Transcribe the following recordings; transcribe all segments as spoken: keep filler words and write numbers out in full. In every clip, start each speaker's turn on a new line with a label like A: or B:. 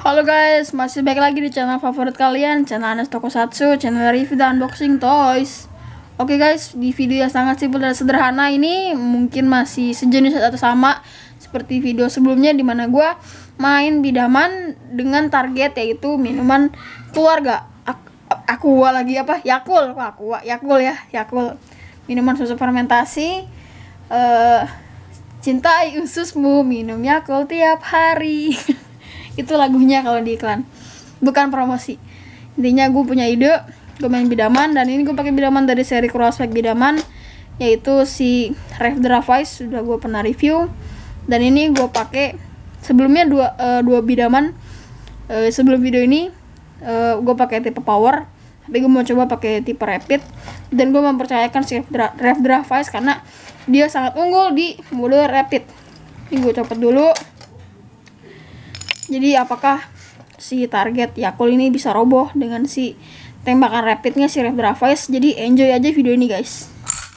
A: Halo guys, masih baik lagi di channel favorit kalian, channel Anas Tokusatsu, channel review dan unboxing toys. Oke guys, di video yang sangat simpel dan sederhana ini mungkin masih sejenis atau sama seperti video sebelumnya, dimana gue main bidaman dengan target yaitu minuman keluarga. Aqua lagi apa? Yakul, Wah, Aqua, Yakul ya, Yakul. Minuman susu fermentasi. Uh, cintai ususmu, minum Yakul tiap hari. Itu lagunya kalau di iklan, bukan promosi. Intinya gue punya ide, gue main bidaman, dan ini gue pakai bidaman dari seri Crossback bidaman, yaitu si Rev Dravice, sudah gue pernah review. Dan ini gue pakai sebelumnya dua uh, dua bidaman. Uh, sebelum video ini uh, gue pakai tipe power, tapi gue mau coba pakai tipe rapid, dan gue mempercayakan si Rev Dravice karena dia sangat unggul di mode rapid. Ini gue copot dulu. Jadi apakah si target Yakul ini bisa roboh dengan si tembakan rapidnya si Rev Dravice? Jadi enjoy aja video ini guys.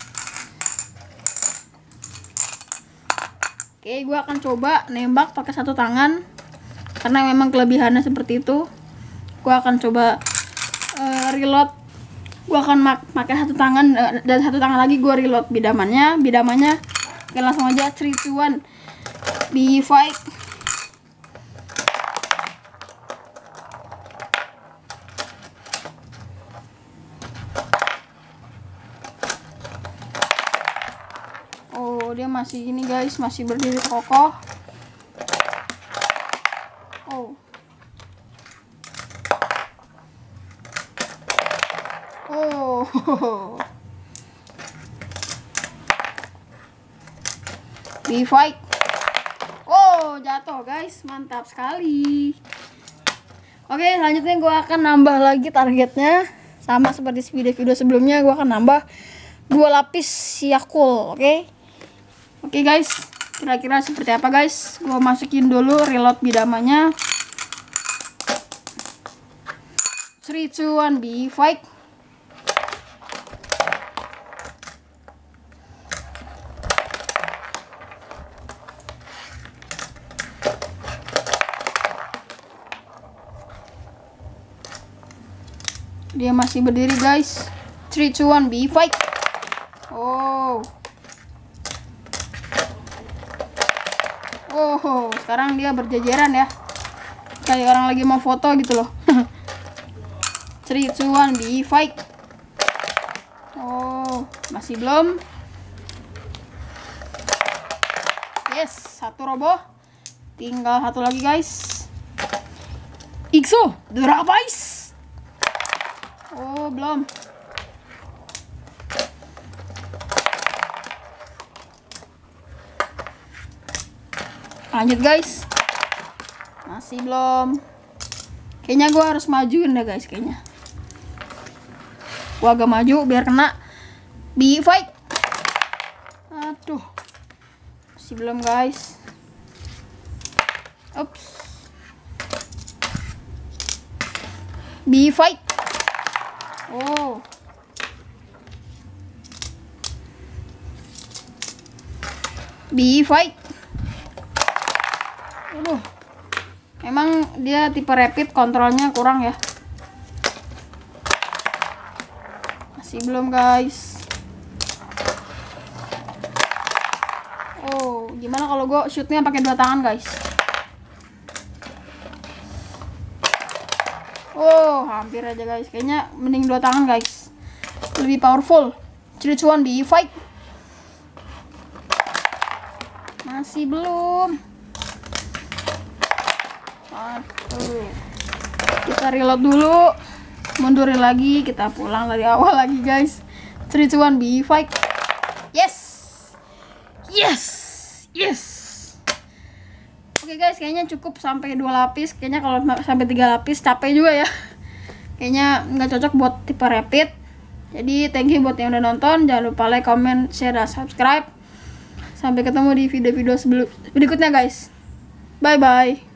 A: Oke, gue akan coba nembak pakai satu tangan karena memang kelebihannya seperti itu. Gue akan coba uh, reload. Gue akan pakai satu tangan uh, dan satu tangan lagi gue reload bidamannya. Bidamannya oke, langsung aja three two one be fight. Oh, dia masih ini guys, masih berdiri kokoh. Oh. Oh. Di fight. Oh, jatuh guys, mantap sekali. Oke, selanjutnya gue akan nambah lagi targetnya. Sama seperti video-video sebelumnya, gue akan nambah dua lapis Yakul, oke? Okay? Oke okay guys, kira-kira seperti apa guys? Gue masukin dulu reload bidamanya. three two one be fight. Dia masih berdiri guys. three two one be fight. Oh. Oh, sekarang dia berjajaran ya, kayak orang lagi mau foto gitu loh. three two one be fight. Oh, masih belum. Yes, satu roboh. Tinggal satu lagi guys. Ikso Dravice. Oh, belum. Lanjut guys, masih belum. Kayaknya gue harus majuin deh guys, kayaknya gue agak maju biar kena. Be fight. Aduh, masih belum guys. Ups. Be fight. Oh. Be fight. Aduh, emang dia tipe rapid, kontrolnya kurang ya. Masih belum guys. Oh, gimana kalau gue shootnya pakai dua tangan guys? Oh, hampir aja guys. Kayaknya mending dua tangan guys, lebih powerful. three two one be fight. Masih belum. Aduh. Kita reload dulu, mundurin lagi, kita pulang dari awal lagi guys. three two one be fight. Yes. Yes. Yes. Oke guys, kayaknya cukup sampai dua lapis. Kayaknya kalau sampai tiga lapis capek juga ya. Kayaknya nggak cocok buat tipe rapid. Jadi thank you buat yang udah nonton. Jangan lupa like, comment, share, dan subscribe. Sampai ketemu di video-video sebelum berikutnya guys. Bye bye.